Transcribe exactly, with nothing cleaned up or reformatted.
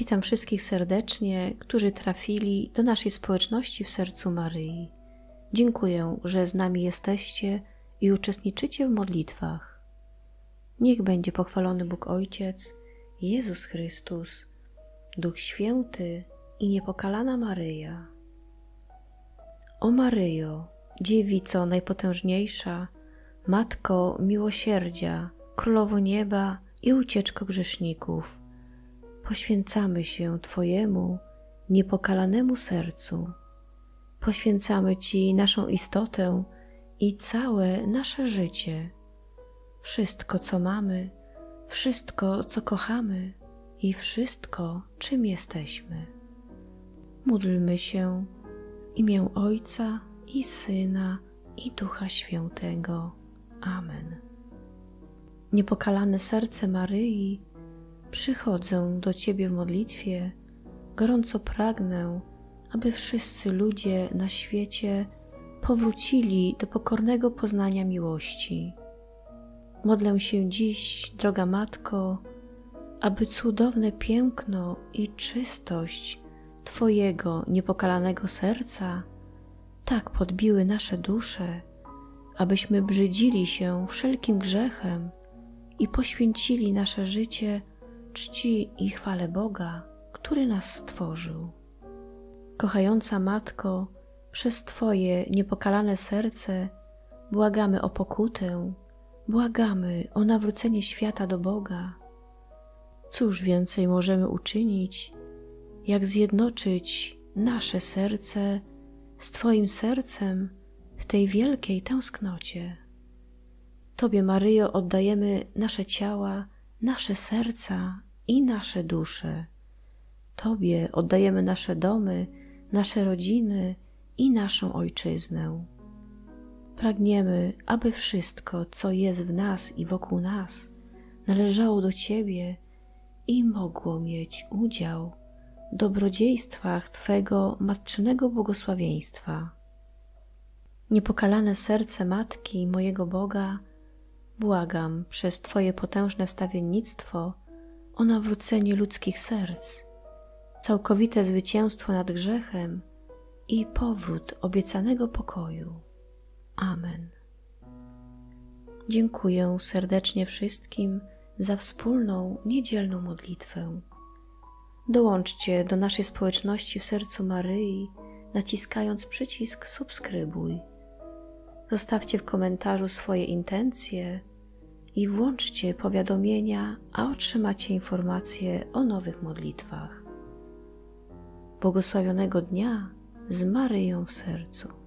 Witam wszystkich serdecznie, którzy trafili do naszej społeczności w sercu Maryi. Dziękuję, że z nami jesteście i uczestniczycie w modlitwach. Niech będzie pochwalony Bóg Ojciec, Jezus Chrystus, Duch Święty i niepokalana Maryja. O Maryjo, Dziewico najpotężniejsza, Matko miłosierdzia, Królowo nieba i ucieczko grzeszników, poświęcamy się Twojemu niepokalanemu sercu. Poświęcamy Ci naszą istotę i całe nasze życie, wszystko, co mamy, wszystko, co kochamy i wszystko, czym jesteśmy. Módlmy się w imię Ojca i Syna i Ducha Świętego. Amen. Niepokalane serce Maryi, przychodzę do Ciebie w modlitwie, gorąco pragnę, aby wszyscy ludzie na świecie powrócili do pokornego poznania miłości. Modlę się dziś, droga Matko, aby cudowne piękno i czystość Twojego niepokalanego serca tak podbiły nasze dusze, abyśmy brzydzili się wszelkim grzechem i poświęcili nasze życie czci i chwale Boga, który nas stworzył. Kochająca Matko, przez Twoje niepokalane serce błagamy o pokutę, błagamy o nawrócenie świata do Boga. Cóż więcej możemy uczynić, jak zjednoczyć nasze serce z Twoim sercem w tej wielkiej tęsknocie. Tobie, Maryjo, oddajemy nasze ciała, nasze serca i nasze dusze. Tobie oddajemy nasze domy, nasze rodziny i naszą ojczyznę. Pragniemy, aby wszystko, co jest w nas i wokół nas, należało do Ciebie i mogło mieć udział w dobrodziejstwach Twego matczynego błogosławieństwa. Niepokalane serce Matki mojego Boga, błagam przez Twoje potężne wstawiennictwo o nawrócenie ludzkich serc, całkowite zwycięstwo nad grzechem i powrót obiecanego pokoju. Amen. Dziękuję serdecznie wszystkim za wspólną niedzielną modlitwę. Dołączcie do naszej społeczności w sercu Maryi, naciskając przycisk subskrybuj. Zostawcie w komentarzu swoje intencje i włączcie powiadomienia, a otrzymacie informacje o nowych modlitwach. Błogosławionego dnia z Maryją w sercu.